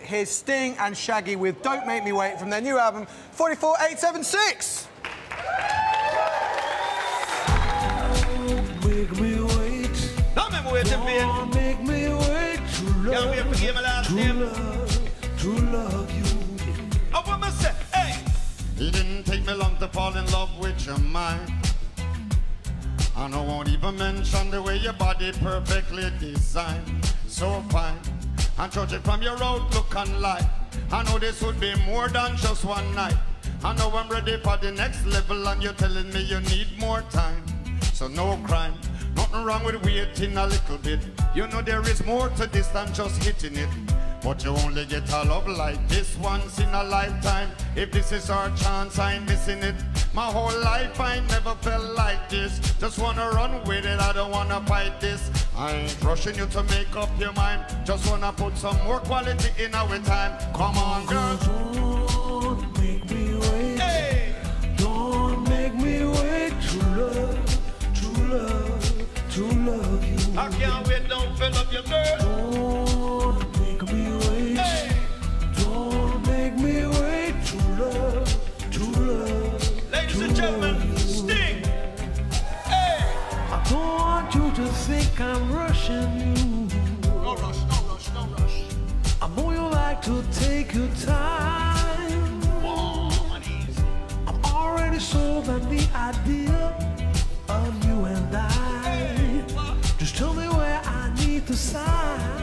Here's Sting and Shaggy with Don't Make Me Wait from their new album, 44876. Make me wait. Don't make me wait, Don't make me wait to love. Can't wait for my last name. To love you. I want to say, hey. It didn't take me long to fall in love with your mind. And I won't even mention the way your body perfectly designed. So fine. And judge it from your outlook on life. I know this would be more than just one night. I know I'm ready for the next level, and you're telling me you need more time. So no crime, nothing wrong with waiting a little bit. You know there is more to this than just hitting it. But you only get a love like this once in a lifetime. If this is our chance, I ain't missing it. My whole life I never felt like this. Just wanna run with it, I don't wanna fight this. I ain't rushing you to make up your mind. Just wanna put some more quality in our time. Come on, girl. Don't make me wait. Hey. Don't make me wait to love, to love, to love you. I can't wait, don't fill up your girl. Don't make me wait. Hey. Don't make me wait to love, to love. Ladies and gentlemen, Sting. Hey. I don't want you to think I'm rushing you. No rush, no rush, no rush. I know you like to take your time. One easy. I'm already sold on the idea of you and I. Hey. Just tell me where I need to sign.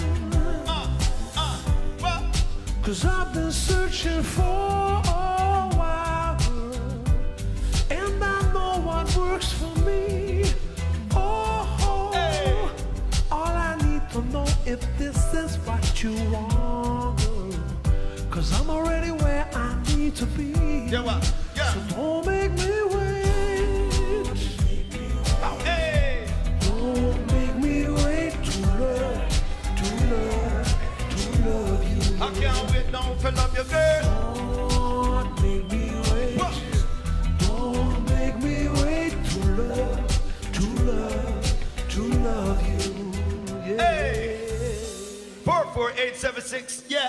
Cause I've been searching for a while, and I know what works for me. Oh, Hey. all I need to know if this is what you want, girl. Cause I'm already where I need to be. Yeah, what? Yeah. So don't make me wait. Hey. Don't make me wait to love, to love, to love you. I can't wait, don't fill up your girl. Don't make me wait. What? Don't make me wait to love, to love, to love you. Yeah. Hey. 44876, yeah.